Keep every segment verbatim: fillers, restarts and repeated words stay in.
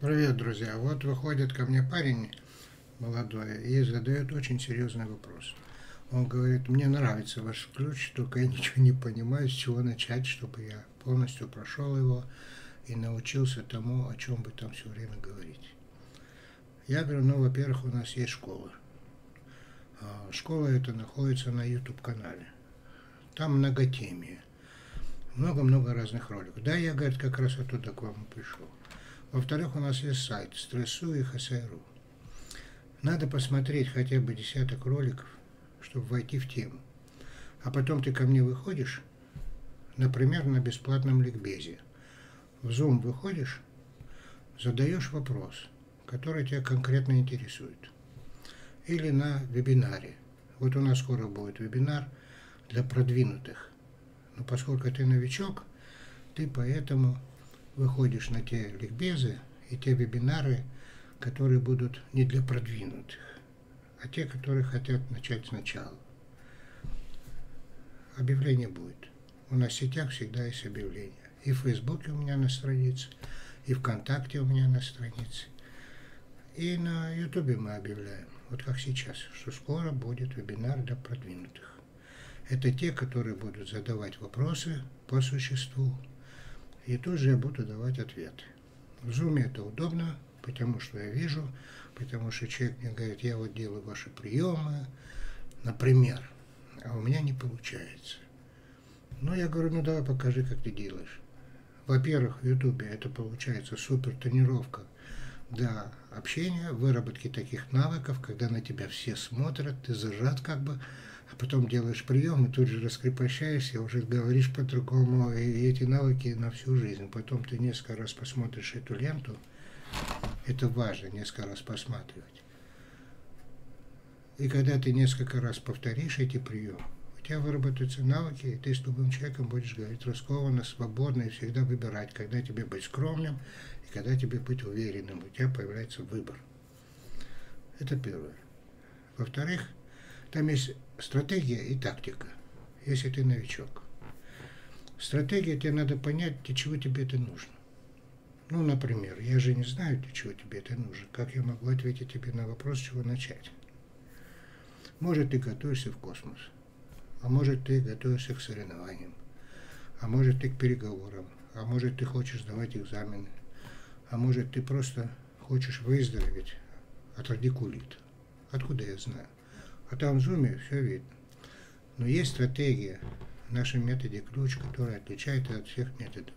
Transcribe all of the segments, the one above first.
Привет, друзья. Вот выходит ко мне парень молодой и задает очень серьезный вопрос. Он говорит: мне нравится ваш ключ, только я ничего не понимаю, с чего начать, чтобы я полностью прошел его и научился тому, о чем вы там все время говорите. Я говорю: ну, во-первых, у нас есть школа. Школа эта находится на YouTube-канале. Там многотемие. Много-много разных роликов. Да, я, говорит, как раз оттуда к вам пришел. Во-вторых, у нас есть сайт Стрессу и Хасайру. Надо посмотреть хотя бы десяток роликов, чтобы войти в тему. А потом ты ко мне выходишь, например, на бесплатном ликбезе. В Zoom выходишь, задаешь вопрос, который тебя конкретно интересует. Или на вебинаре. Вот у нас скоро будет вебинар для продвинутых. Но поскольку ты новичок, ты поэтому выходишь на те ликбезы и те вебинары, которые будут не для продвинутых, а те, которые хотят начать сначала. Объявление будет. У нас в сетях всегда есть объявления. И в Фейсбуке у меня на странице, и ВКонтакте у меня на странице, и на Ютубе мы объявляем, вот как сейчас, что скоро будет вебинар для продвинутых. Это те, которые будут задавать вопросы по существу, и тут же я буду давать ответы. В Zoom это удобно, потому что я вижу, потому что человек мне говорит: я вот делаю ваши приемы, например, а у меня не получается. Ну, я говорю: ну давай покажи, как ты делаешь. Во-первых, в Ютубе это получается супер тренировка для общения, выработки таких навыков, когда на тебя все смотрят, ты зажат как бы, а потом делаешь прием и тут же раскрепощаешься, уже говоришь по-другому, и эти навыки на всю жизнь. Потом ты несколько раз посмотришь эту ленту, это важно, несколько раз посматривать. И когда ты несколько раз повторишь эти приемы, у тебя выработаются навыки, и ты с любым человеком будешь говорить раскованно, свободно и всегда выбирать, когда тебе быть скромным и когда тебе быть уверенным. У тебя появляется выбор. Это первое. Во-вторых, там есть стратегия и тактика, если ты новичок. Стратегия, тебе надо понять, для чего тебе это нужно. Ну, например, я же не знаю, для чего тебе это нужно. Как я могу ответить тебе на вопрос, с чего начать? Может, ты готовишься в космос, а может, ты готовишься к соревнованиям, а может, ты к переговорам, а может, ты хочешь сдавать экзамены, а может, ты просто хочешь выздороветь от радикулита. Откуда я знаю? А там в зуме все видно. Но есть стратегия в нашем методе ключ, которая отличается от всех методов.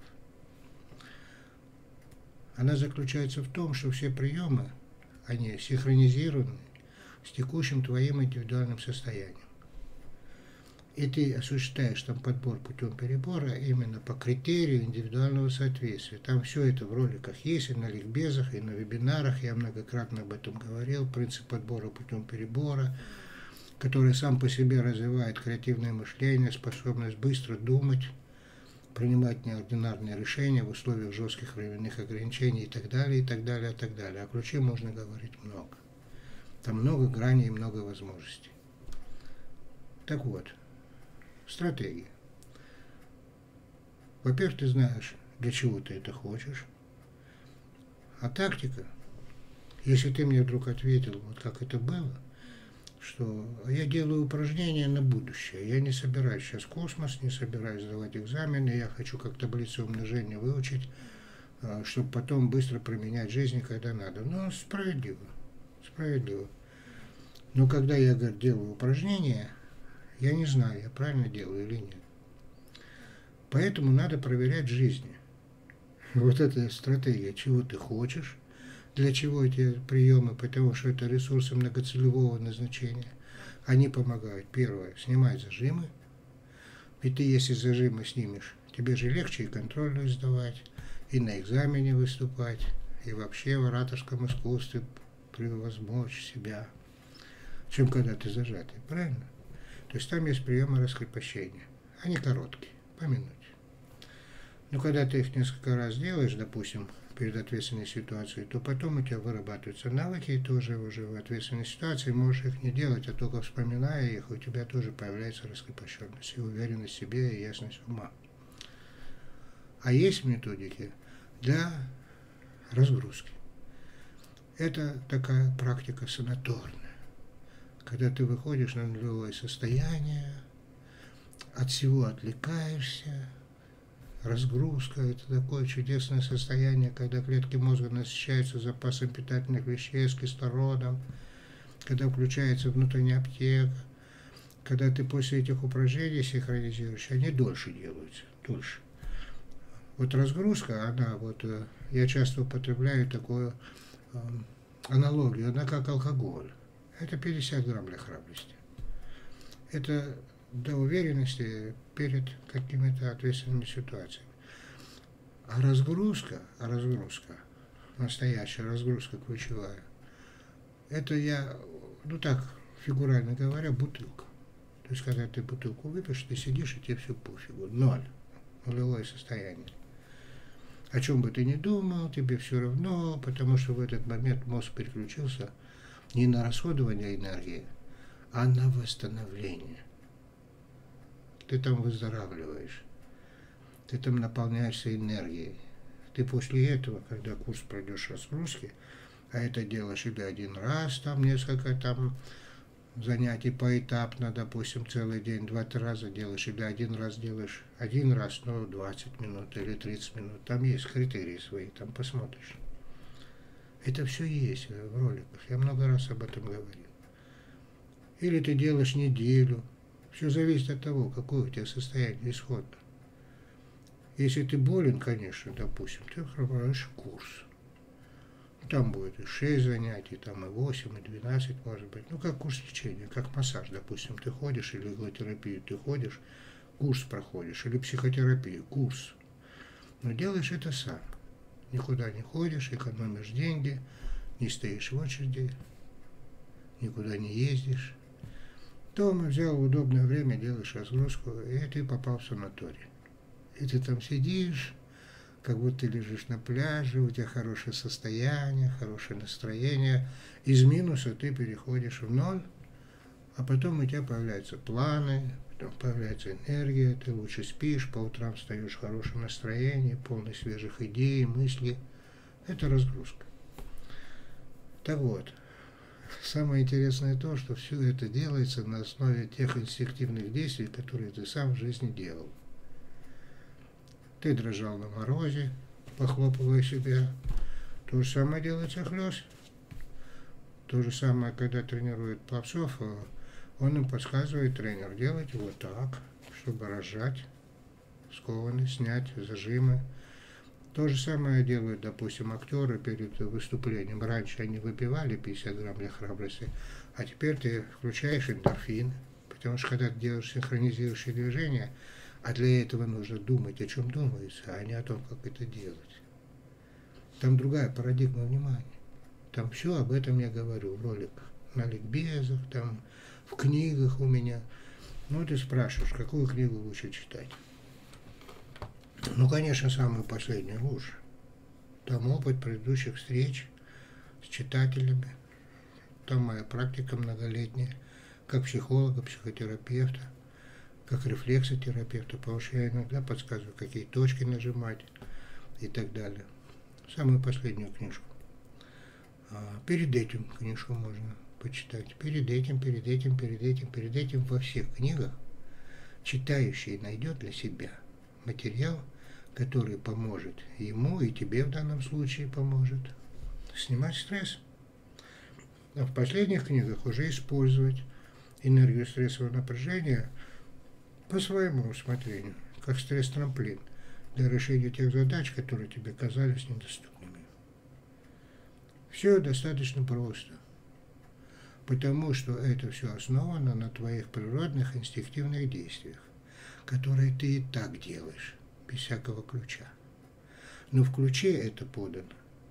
Она заключается в том, что все приемы, они синхронизированы с текущим твоим индивидуальным состоянием. И ты осуществляешь там подбор путем перебора именно по критерию индивидуального соответствия. Там все это в роликах есть, и на ликбезах, и на вебинарах. Я многократно об этом говорил. Принцип подбора путем перебора, который сам по себе развивает креативное мышление, способность быстро думать, принимать неординарные решения в условиях жестких временных ограничений и так далее, и так далее, и так далее. О ключе можно говорить много. Там много граней и много возможностей. Так вот, стратегия. Во-первых, ты знаешь, для чего ты это хочешь. А тактика, если ты мне вдруг ответил, вот как это было, что я делаю упражнения на будущее. Я не собираюсь сейчас в космос, не собираюсь сдавать экзамены, я хочу как таблицу умножения выучить, чтобы потом быстро применять в жизни, когда надо. Ну, справедливо, справедливо. Но когда я, говорю, делаю упражнения, я не знаю, я правильно делаю или нет. Поэтому надо проверять в жизни. Вот эта стратегия, чего ты хочешь, для чего эти приемы, потому что это ресурсы многоцелевого назначения. Они помогают, первое, снимать зажимы. Ведь ты, если зажимы снимешь, тебе же легче и контрольную сдавать, и на экзамене выступать, и вообще в ораторском искусстве превозмочь себя, чем когда ты зажатый, правильно? То есть там есть приемы раскрепощения. Они короткие, по минуте. Но когда ты их несколько раз делаешь, допустим, перед ответственной ситуацией, то потом у тебя вырабатываются навыки, и тоже уже в ответственной ситуации можешь их не делать, а только вспоминая их, у тебя тоже появляется раскрепощенность, и уверенность в себе, и ясность ума. А есть методики для разгрузки. Это такая практика санаторная, когда ты выходишь на нулевое состояние, от всего отвлекаешься. Разгрузка – это такое чудесное состояние, когда клетки мозга насыщаются запасом питательных веществ, кислородом, когда включается внутренняя аптека, когда ты после этих упражнений синхронизируешь, они дольше делаются, дольше. Вот разгрузка, она вот, я часто употребляю такую э, аналогию, она как алкоголь. Это пятьдесят грамм для храбрости. Это до уверенности перед какими-то ответственными ситуациями. А разгрузка, а разгрузка, настоящая разгрузка ключевая, это я, ну так, фигурально говоря, бутылка. То есть, когда ты бутылку выпьешь, ты сидишь, и тебе все пофигу. Ноль. Нулевое состояние. О чем бы ты ни думал, тебе все равно, потому что в этот момент мозг переключился не на расходование энергии, а на восстановление. Ты там выздоравливаешь, ты там наполняешься энергией. Ты после этого, когда курс пройдешь разгрузки, а это делаешь или один раз, там несколько там занятий поэтапно, допустим, целый день, два-три раза делаешь, или один раз делаешь, один раз, ну, двадцать минут или тридцать минут, там есть критерии свои, там посмотришь. Это все есть в роликах, я много раз об этом говорил. Или ты делаешь неделю, все зависит от того, какое у тебя состояние исходно. Если ты болен, конечно, допустим, ты пробуешь курс. Там будет и шесть занятий, там и восемь, и двенадцать, может быть. Ну, как курс лечения, как массаж, допустим. Ты ходишь, или иглотерапию ты ходишь, курс проходишь, или психотерапию, курс. Но делаешь это сам. Никуда не ходишь, экономишь деньги, не стоишь в очереди, никуда не ездишь. Дома взял в удобное время, делаешь разгрузку, и ты попал в санаторий. И ты там сидишь, как будто ты лежишь на пляже, у тебя хорошее состояние, хорошее настроение. Из минуса ты переходишь в ноль, а потом у тебя появляются планы, потом появляется энергия, ты лучше спишь, по утрам встаешь в хорошем настроении, полный свежих идей, мыслей. Это разгрузка. Так вот, самое интересное то, что все это делается на основе тех инстинктивных действий, которые ты сам в жизни делал. Ты дрожал на морозе, похлопывая себя. То же самое делает Захлёст. То же самое, когда тренирует пловцов, он им подсказывает, тренер, делайте вот так, чтобы разжать скованность, снять зажимы. То же самое делают, допустим, актеры перед выступлением. Раньше они выпивали пятьдесят грамм для храбрости, а теперь ты включаешь эндорфин, потому что когда ты делаешь синхронизирующие движения, а для этого нужно думать, о чем думается, а не о том, как это делать. Там другая парадигма внимания. Там все об этом я говорю в роликах, на ликбезах, там в книгах у меня. Ну, ты спрашиваешь, какую книгу лучше читать? Ну, конечно, самую последнюю лучше. Там опыт предыдущих встреч с читателями. Там моя практика многолетняя, как психолога, психотерапевта, как рефлексотерапевта, потому что я иногда подсказываю, какие точки нажимать и так далее. Самую последнюю книжку. А перед этим книжку можно почитать. Перед этим, перед этим, перед этим, перед этим во всех книгах читающий найдет для себя материал, который поможет ему и тебе в данном случае поможет снимать стресс. А в последних книгах уже использовать энергию стрессового напряжения по своему усмотрению, как стресс-трамплин для решения тех задач, которые тебе казались недоступными. Все достаточно просто, потому что это все основано на твоих природных инстинктивных действиях, которые ты и так делаешь, без всякого ключа. Но в ключе это подано.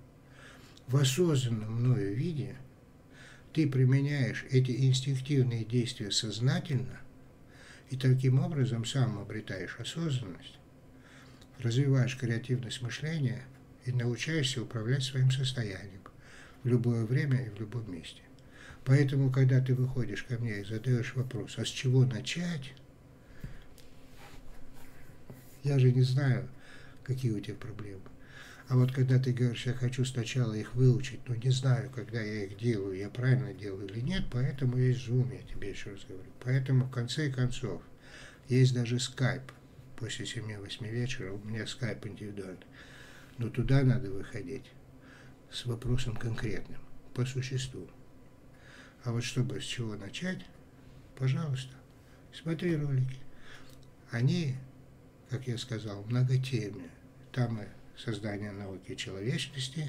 В осознанном мною виде ты применяешь эти инстинктивные действия сознательно и таким образом сам обретаешь осознанность, развиваешь креативность мышления и научаешься управлять своим состоянием в любое время и в любом месте. Поэтому, когда ты выходишь ко мне и задаешь вопрос, а с чего начать, я же не знаю, какие у тебя проблемы. А вот когда ты говоришь, я хочу сначала их выучить, но не знаю, когда я их делаю, я правильно делаю или нет, поэтому есть Zoom, я тебе еще раз говорю. Поэтому в конце концов есть даже Skype. После семи-восьми вечера у меня Skype индивидуальный. Но туда надо выходить с вопросом конкретным, по существу. А вот чтобы с чего начать, пожалуйста, смотри ролики. Они, как я сказал, многотемные. Там и создание науки человечности,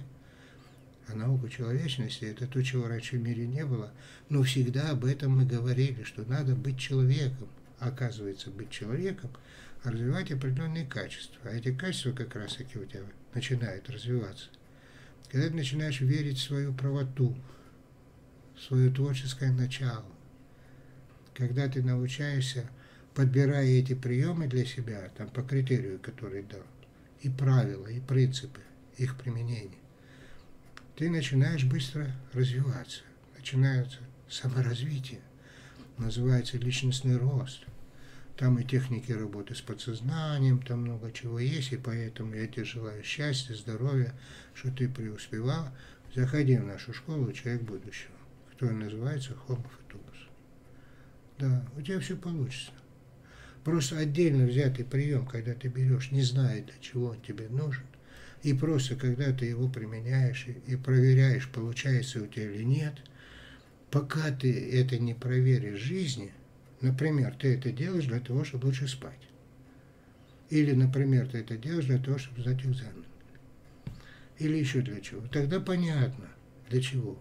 а наука человечности – это то, чего раньше в мире не было, но всегда об этом мы говорили, что надо быть человеком. А оказывается, быть человеком – развивать определенные качества. А эти качества как раз-таки у тебя начинают развиваться. Когда ты начинаешь верить в свою правоту, в свое творческое начало, когда ты научаешься, подбирая эти приемы для себя, там по критерию, который дал, и правила, и принципы их применения, ты начинаешь быстро развиваться. Начинается саморазвитие, называется личностный рост. Там и техники работы с подсознанием, там много чего есть, и поэтому я тебе желаю счастья, здоровья, что ты преуспевал. Заходи в нашу школу «Человек будущего», которая называется Homo Futurus. Да, у тебя все получится. Просто отдельно взятый прием, когда ты берешь, не зная, для чего он тебе нужен, и просто когда ты его применяешь и, и проверяешь, получается у тебя или нет, пока ты это не проверишь в жизни, например, ты это делаешь для того, чтобы лучше спать. Или, например, ты это делаешь для того, чтобы сдать экзамен. Или еще для чего. Тогда понятно, для чего.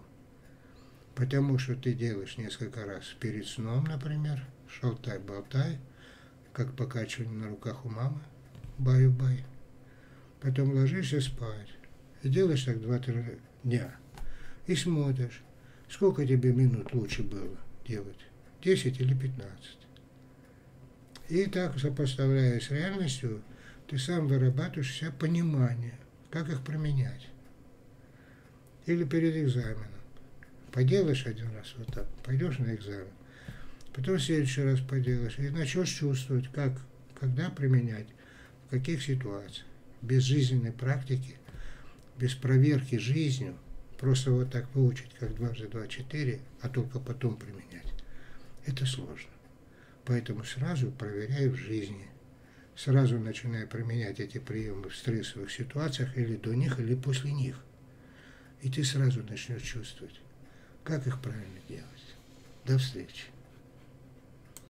Потому что ты делаешь несколько раз перед сном, например, шалтай-болтай, как покачивание на руках у мамы, баю-бай. Потом ложишься спать. И делаешь так два-три дня. И смотришь, сколько тебе минут лучше было делать. десять или пятнадцать. И так, сопоставляя с реальностью, ты сам вырабатываешь у себя понимание, как их применять. Или перед экзаменом. Поделаешь один раз вот так, пойдешь на экзамен, потом в следующий раз поделаешь, и начнешь чувствовать, как, когда применять, в каких ситуациях. Без жизненной практики, без проверки жизнью, просто вот так выучить, как дважды два – четыре, а только потом применять. Это сложно. Поэтому сразу проверяй в жизни. Сразу начинай применять эти приемы в стрессовых ситуациях или до них, или после них. И ты сразу начнешь чувствовать, как их правильно делать. До встречи.